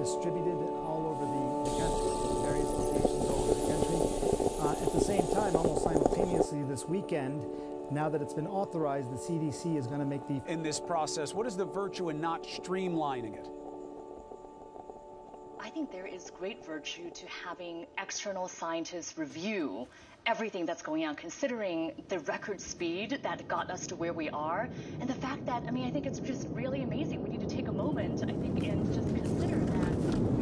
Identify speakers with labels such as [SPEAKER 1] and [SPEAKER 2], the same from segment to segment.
[SPEAKER 1] distributed all over the country, various locations all over the country. At the same time, almost simultaneously this weekend, now that it's been authorized, the CDC is going to make the...
[SPEAKER 2] In this process, what is the virtue in not streamlining it?
[SPEAKER 3] I think there is great virtue to having external scientists review everything that's going on, considering the record speed that got us to where we are, and the fact that, I mean, I think it's just really amazing. We need to take a moment, I think, and just consider that.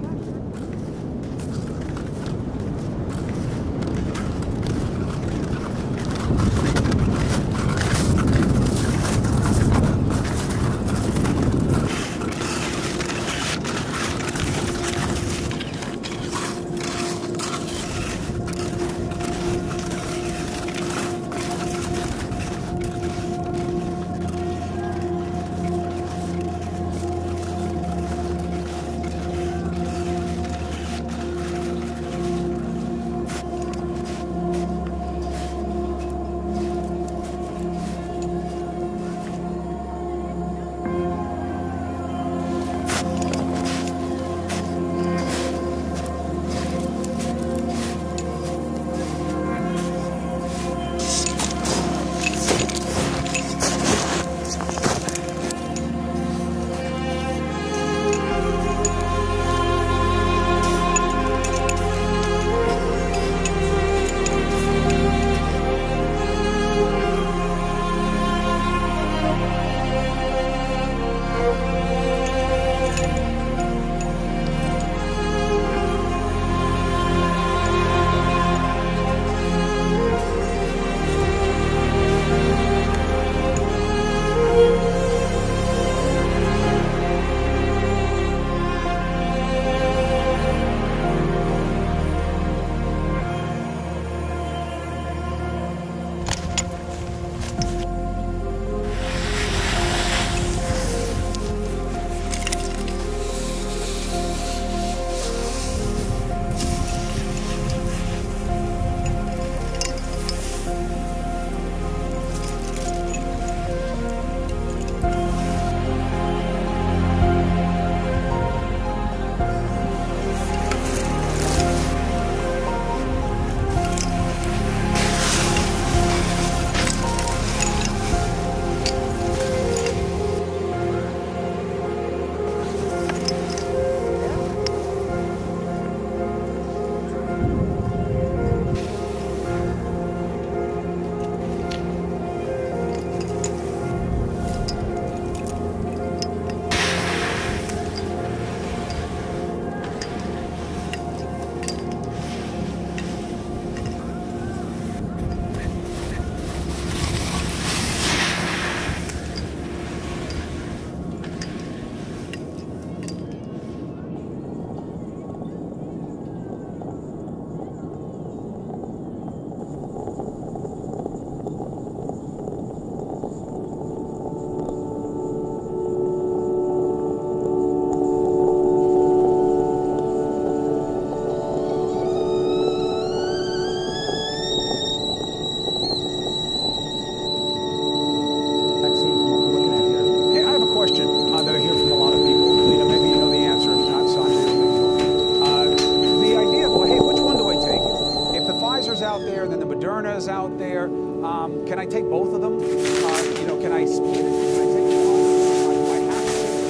[SPEAKER 2] Out there, can I take both of them? You know, can I split it? Can I take one? Do I have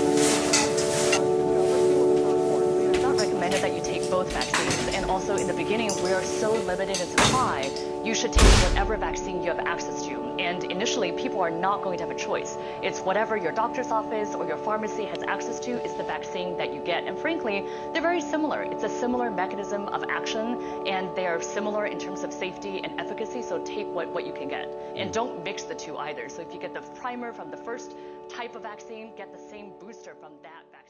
[SPEAKER 2] to? Let's deal with the first part.
[SPEAKER 3] It's not recommended that you take both vaccines, and also in the beginning, we are so limited in supply. You should take whatever vaccine you have access to. And initially, people are not going to have a choice. It's whatever your doctor's office or your pharmacy has access to is the vaccine that you get. And frankly, they're very similar. It's a similar mechanism of action, and they are similar in terms of safety and efficacy, so take what you can get. And don't mix the two either. So if you get the primer from the first type of vaccine, get the same booster from that vaccine.